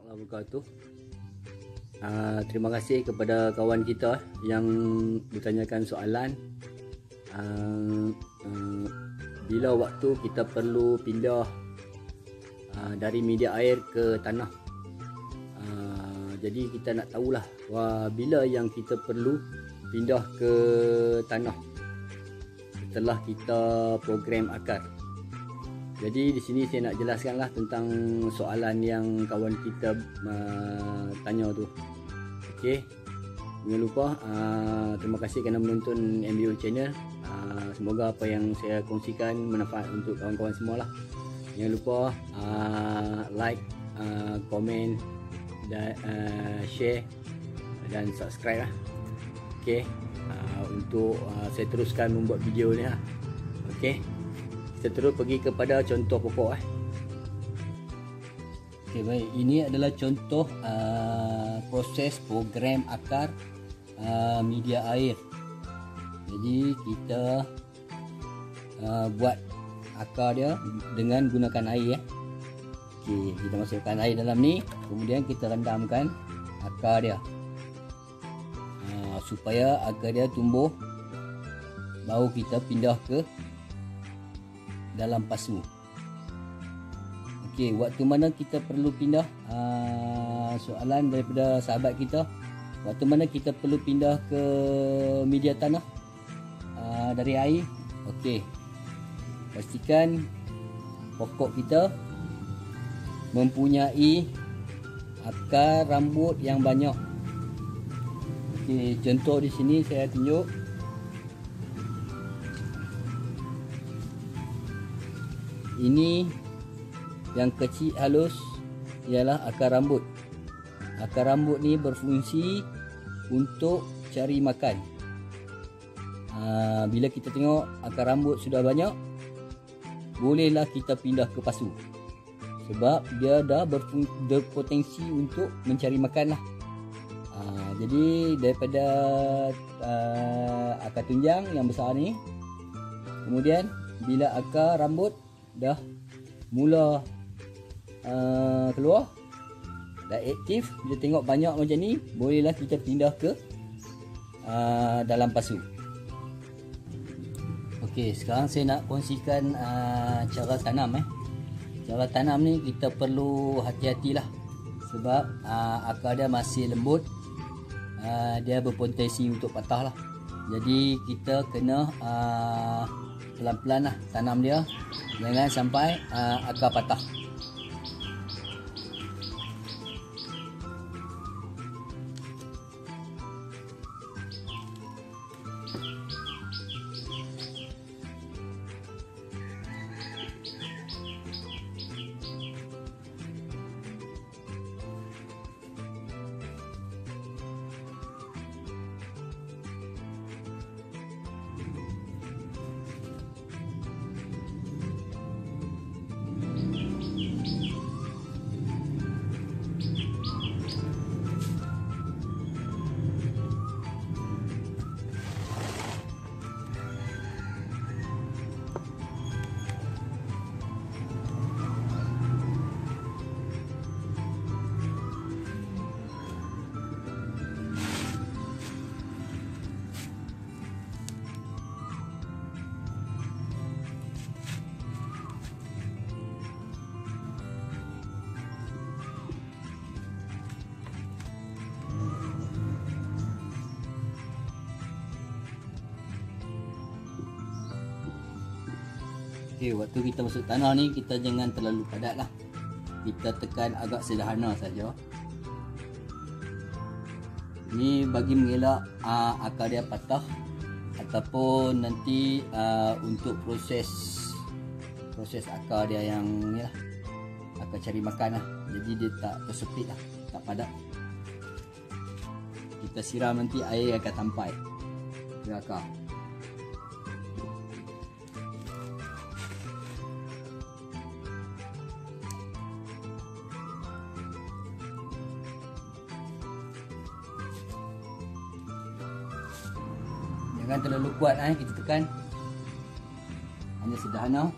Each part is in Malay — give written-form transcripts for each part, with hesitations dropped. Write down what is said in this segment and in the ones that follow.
warahmatullahi wabarakatuh. Terima kasih kepada kawan kita yang bertanyakan soalan bila waktu kita perlu pindah dari media air ke tanah. Jadi kita nak tahulah bila yang kita perlu pindah ke tanah setelah kita program akar. Jadi di sini saya nak jelaskanlah tentang soalan yang kawan kita tanya tu. Okey. Jangan lupa terima kasih kerana menonton MBO channel. Semoga apa yang saya kongsikan bermanfaat untuk kawan-kawan semualah. Jangan lupa like, komen dan share dan subscribe lah. Okey. Untuk saya teruskan membuat video ni lah. Okey. Kita terus pergi kepada contoh pokok. Okey, baik. Ini adalah contoh proses program akar media air. Jadi kita buat akar dia dengan gunakan air. Okey, kita masukkan air dalam ni, kemudian kita rendamkan akar dia supaya akar dia tumbuh. Baru kita pindah ke dalam pasu. Okey, waktu mana kita perlu pindah? Soalan daripada sahabat kita, waktu mana kita perlu pindah ke media tanah dari air? Okey, pastikan pokok kita mempunyai akar rambut yang banyak. Okey, contoh di sini saya tunjuk. Ini yang kecil halus ialah akar rambut. Akar rambut ni berfungsi untuk cari makan. Bila kita tengok akar rambut sudah banyak, bolehlah kita pindah ke pasu. Sebab dia dah berpotensi untuk mencari makan lah. Jadi daripada akar tunjang yang besar ni, kemudian bila akar rambut dah mula keluar, dah aktif, bila tengok banyak macam ni, bolehlah kita pindah ke dalam pasu. Okey, sekarang saya nak kongsikan cara tanam. Cara tanam ni kita perlu hati-hatilah sebab akar dia masih lembut, dia berpotensi untuk patah lah. Jadi kita kena pelan-pelan lah tanam dia, jangan sampai akar patah. Okey, waktu kita masuk tanah ni, kita jangan terlalu padat lah. Kita tekan agak sederhana saja. Ni bagi mengelak akar dia patah, ataupun nanti untuk proses akar dia yang ni lah, akar cari makan lah. Jadi dia tak tersepit lah, tak padat. Kita siram nanti air akan sampai ke akar. Jangan terlalu kuat kita tekan. Hanya sederhana.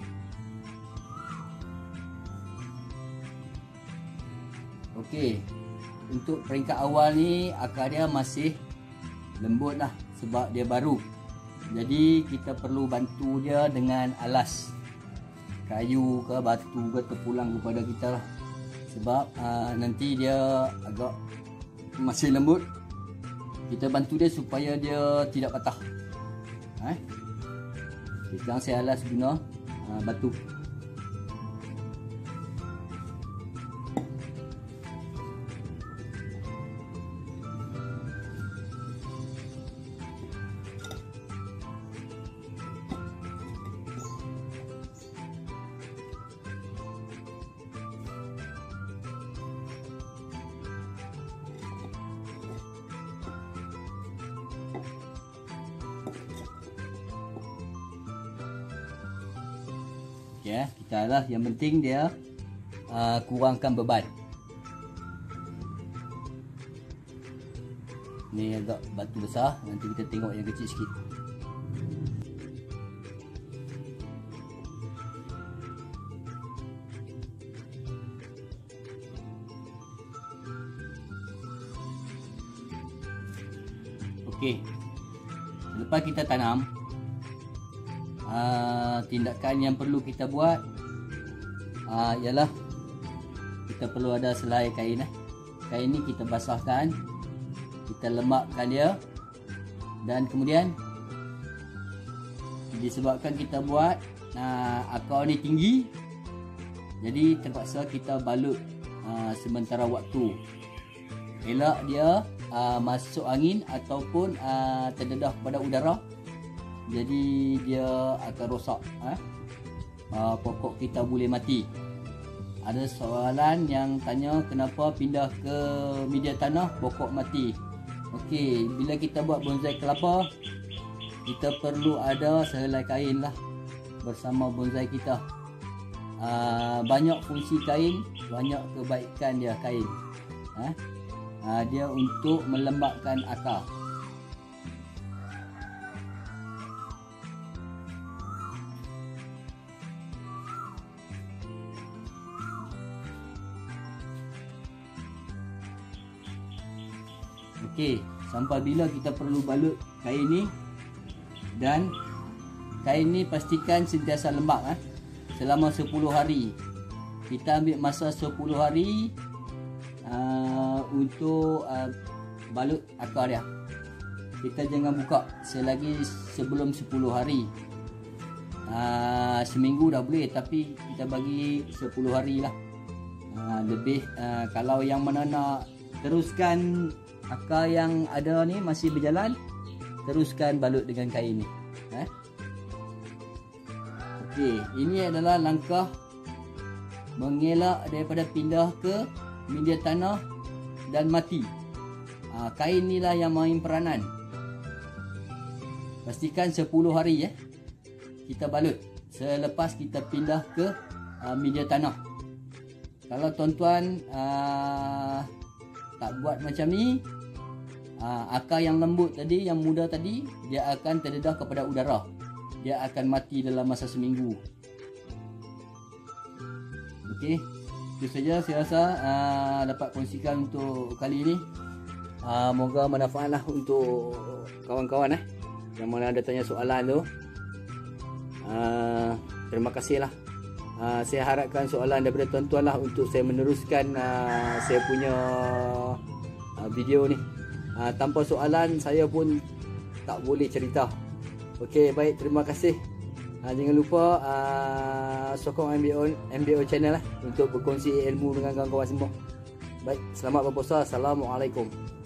Okey, untuk peringkat awal ni akar dia masih lembut lah sebab dia baru. Jadi kita perlu bantu dia dengan alas kayu ke batu ke terpulang kepada kita lah. Sebab nanti dia agak masih lembut. Kita bantu dia supaya dia tidak patah. Sekarang saya alas guna batu. Ya, kita alas, yang penting dia kurangkan beban. Ni agak batu besar, nanti kita tengok yang kecil sikit. Okey, lepas kita tanam, tindakan yang perlu kita buat ialah kita perlu ada selai kain. Kain ni kita basahkan, kita lemakkan dia, dan kemudian disebabkan kita buat akar ni tinggi, jadi terpaksa kita balut sementara waktu, elak dia masuk angin ataupun terdedah pada udara. Jadi dia akan rosak, pokok kita boleh mati. Ada soalan yang tanya kenapa pindah ke media tanah pokok mati. Okey, bila kita buat bonsai kelapa, kita perlu ada sehelai kain lah bersama bonsai kita. Banyak fungsi kain, banyak kebaikan dia kain. Dia untuk melembabkan akar. Okey, sampai bila kita perlu balut kain ni, dan kain ni pastikan sentiasa lembab selama 10 hari. Kita ambil masa 10 hari untuk balut akar dia. Kita jangan buka selagi sebelum 10 hari. Seminggu dah boleh, tapi kita bagi 10 hari lah. Lebih kalau yang mana nak teruskan akar yang ada ni masih berjalan, teruskan balut dengan kain ni. Okey, ini adalah langkah mengelak daripada pindah ke media tanah dan mati. Kain ni lah yang main peranan. Pastikan 10 hari kita balut selepas kita pindah ke media tanah. Kalau tuan-tuan tak buat macam ni, akar yang lembut tadi, yang muda tadi, dia akan terdedah kepada udara. Dia akan mati dalam masa seminggu. Okey, itu saja saya rasa dapat kongsikan untuk kali ini. Moga manfaat lah untuk kawan-kawan yang mana ada tanya soalan tu. Terima kasih lah. Saya harapkan soalan daripada tuan-tuan lah untuk saya meneruskan saya punya video ni. Tanpa soalan saya pun tak boleh cerita. Okey, baik, terima kasih. Jangan lupa sokong MBO channel untuk berkongsi ilmu dengan kawan-kawan semua. Baik, selamat berpuasa. Assalamualaikum.